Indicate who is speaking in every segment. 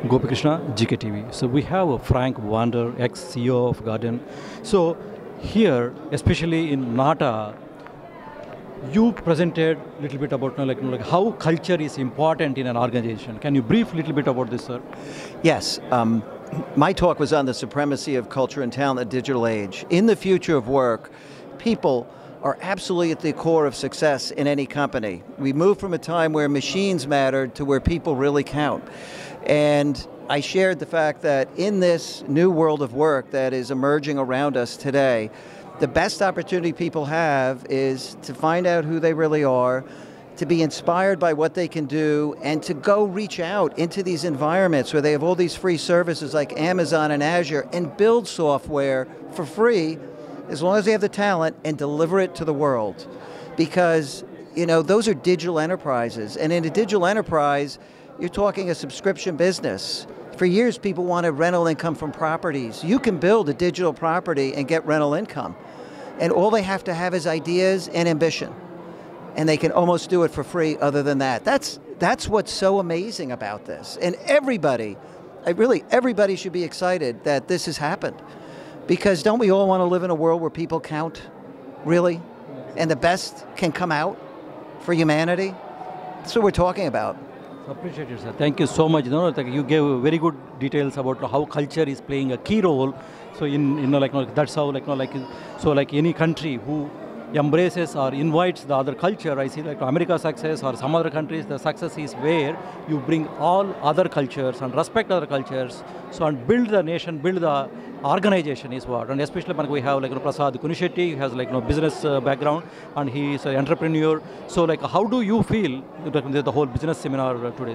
Speaker 1: Gopikrishna, GKTV. So we have a Frank Wander, ex-CEO of Guardian. So here, especially in NATA, you presented a little bit about like how culture is important in an organization. Can you brief a little bit about this, sir?
Speaker 2: Yes. My talk was on the supremacy of culture and talent in the digital age. In the future of work, people are absolutely at the core of success in any company. We moved from a time where machines mattered to where people really count. And I shared the fact that in this new world of work that is emerging around us today, the best opportunity people have is to find out who they really are, to be inspired by what they can do, and to go reach out into these environments where they have all these free services like Amazon and Azure and build software for free as long as they have the talent and deliver it to the world. Because, you know, those are digital enterprises. And in a digital enterprise, you're talking a subscription business. For years, people wanted rental income from properties. You can build a digital property and get rental income. And all they have to have is ideas and ambition. And they can almost do it for free other than that. That's what's so amazing about this. And everybody should be excited that this has happened. Because don't we all want to live in a world where people count, really? And the best can come out for humanity? That's what we're talking about.
Speaker 1: Appreciate it, sir. Thank you so much. You gave very good details about how culture is playing a key role. So that's how like any country who embraces or invites the other culture, I see like America's success or some other countries, the success is where you bring all other cultures and respect other cultures. So and build the nation, build the organization is what. And especially when we have like Prasad Kunishetty, he has like business background and he is an entrepreneur. So like how do you feel the whole business seminar today?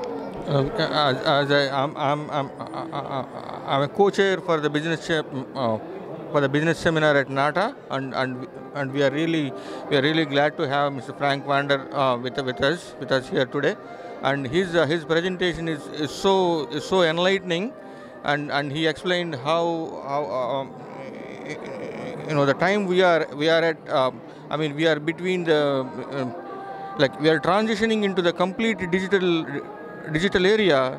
Speaker 3: I'm a co-chair for the business seminar at NATA, and we are really glad to have Mr. Frank Wander with us here today, and his presentation is so enlightening, and he explained how the time we are at. We are between the we are transitioning into the complete digital area,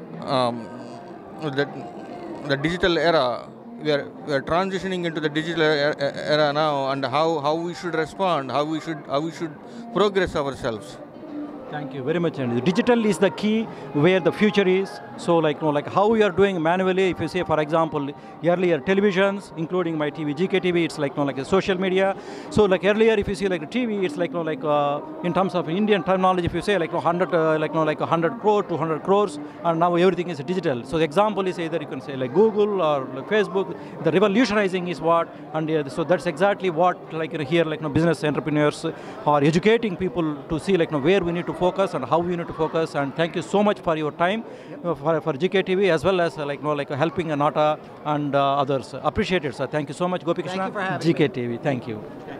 Speaker 3: the digital era. We are transitioning into the digital era now, and how we should respond, how we should progress ourselves.
Speaker 1: Thank you very much. And digital is the key where the future is. So like how we are doing manually, if you say, for example, earlier televisions, including my TV, GKTV, it's like a social media. So like earlier, if you see like a TV, it's like in terms of Indian terminology, if you say like 100 crore, 200 crores, and now everything is digital. So the example is either you can say like Google or like Facebook. The revolutionizing is what, and so that's exactly what here business entrepreneurs are educating people to see where we need to focus and how we need to focus. And thank you so much for your time for GKTV as well as helping NATA and others. Appreciate it, sir. Thank you so much, Gopikrishna.
Speaker 2: Thank you for having me.
Speaker 1: GKTV. Thank you.